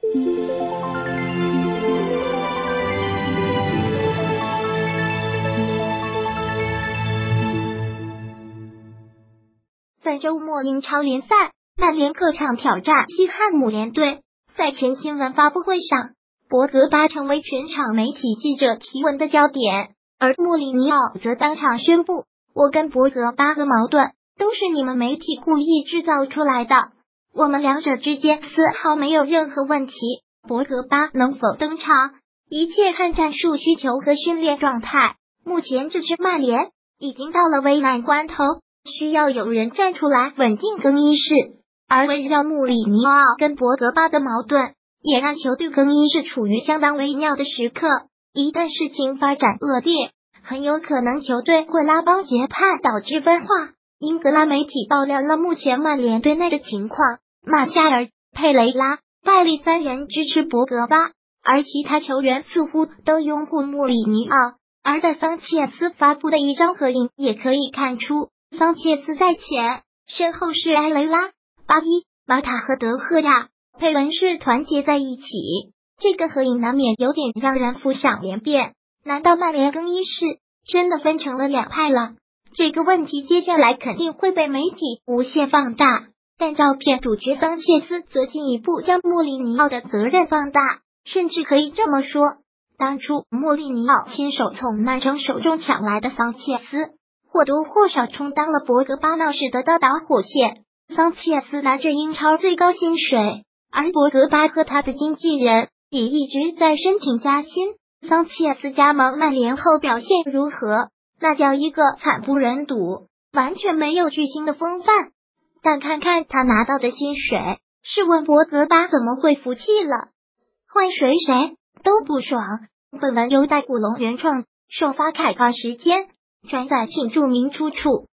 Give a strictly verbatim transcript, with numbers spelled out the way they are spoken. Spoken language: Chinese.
本周末英超联赛，曼联客场挑战西汉姆联队。赛前新闻发布会上，博格巴成为全场媒体记者提问的焦点，而穆里尼奥则当场宣布：“我跟博格巴的矛盾都是你们媒体故意制造出来的，我们两者之间丝毫没有任何问题。博格巴能否登场，一切看战术需求和训练状态。目前这支曼联已经到了危难关头，需要有人站出来稳定更衣室。”而围绕穆里尼奥跟博格巴的矛盾，也让球队更衣室处于相当微妙的时刻。一旦事情发展恶劣，很有可能球队会拉帮结派，导致分化。英格兰媒体爆料了目前曼联队内的情况：马夏尔、佩雷拉、拜利三人支持博格巴，而其他球员似乎都拥护穆里尼奥。而在桑切斯发布的一张合影也可以看出，桑切斯在前，身后是埃雷拉、巴伊、马塔和德赫亚，佩伦是团结在一起。这个合影难免有点让人浮想联翩，难道曼联更衣室真的分成了两派了？这个问题接下来肯定会被媒体无限放大，但照片主角桑切斯则进一步将穆里尼奥的责任放大，甚至可以这么说，当初穆里尼奥亲手从曼城手中抢来的桑切斯，或多或少充当了博格巴闹事的导火线。桑切斯拿着英超最高薪水，而博格巴和他的经纪人也一直在申请加薪。桑切斯加盟曼联后表现如何？那叫一个惨不忍睹，完全没有巨星的风范。但看看他拿到的薪水，试问博格巴怎么会服气了？换谁谁都不爽。本文由戴古龙原创，首发开发时间转载请注明出处。